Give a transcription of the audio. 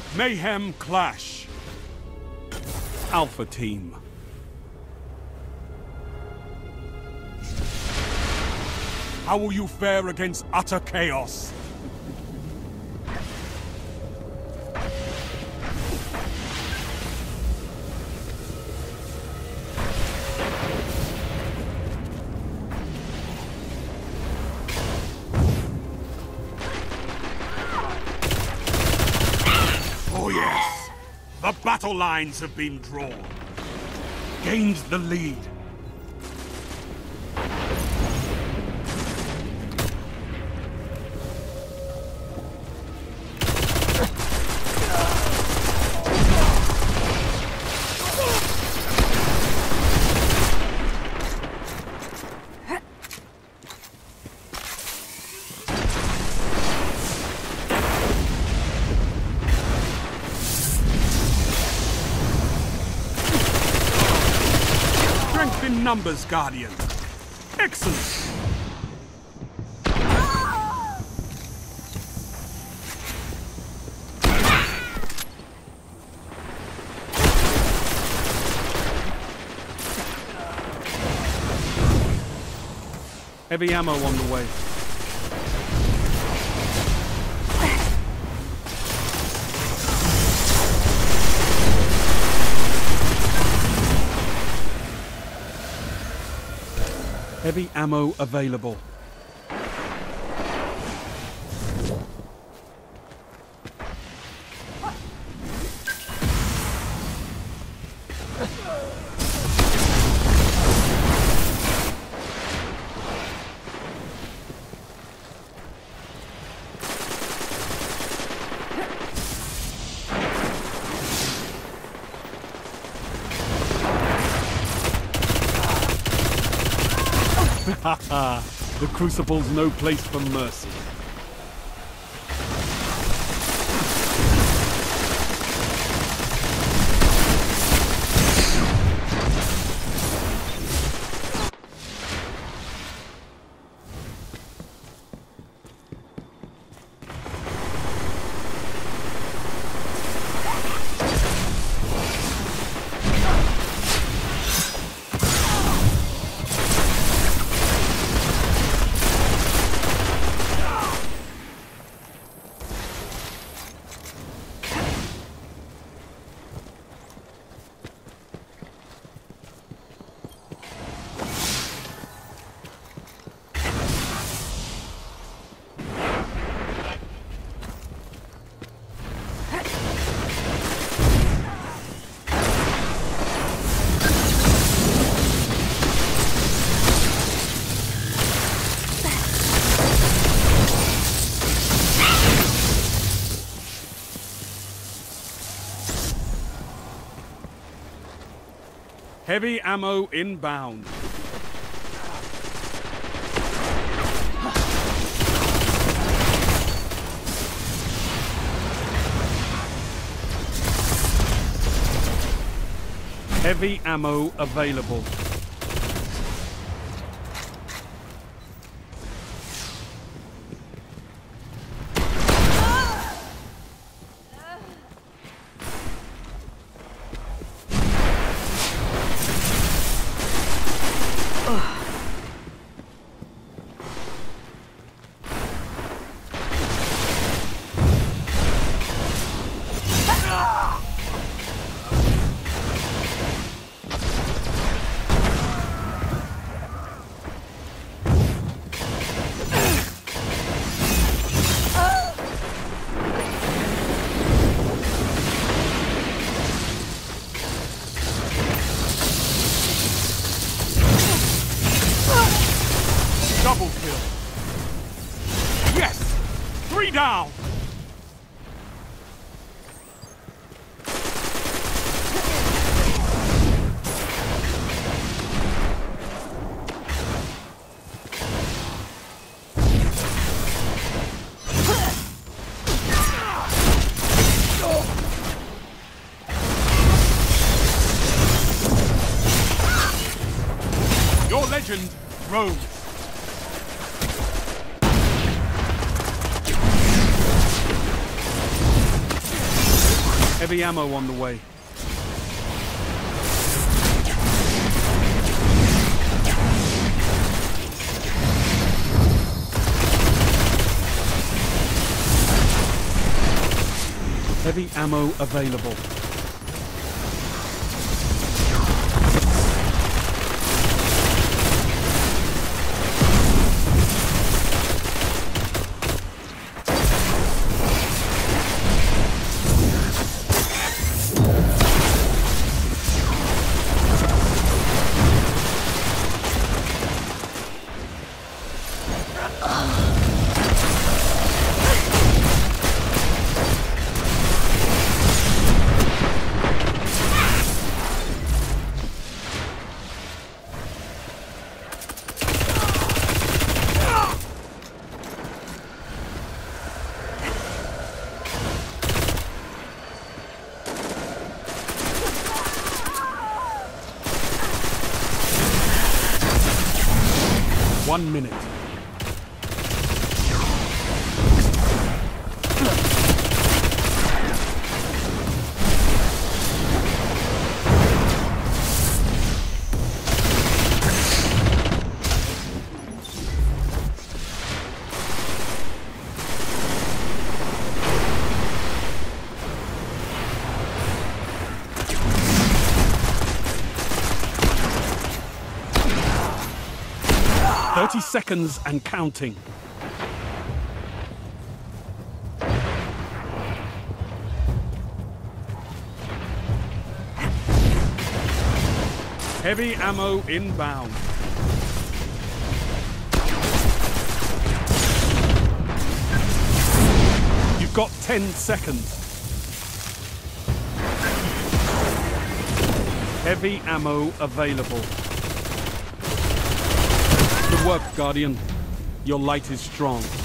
Mayhem Clash. Alpha Team. How will you fare against utter chaos? Oh yes, the battle lines have been drawn. Gained the lead. Strength in numbers, Guardian. Excellent. Heavy ammo on the way. Heavy ammo available. Haha, the Crucible's no place for mercy. Heavy ammo inbound. Heavy ammo available. Double kill. Yes! 3 down! Your legend grows. Heavy ammo on the way. Heavy ammo available. One minute. Seconds and counting. Heavy ammo inbound. You've got 10 seconds. Heavy ammo available. Good work, Guardian. Your light is strong.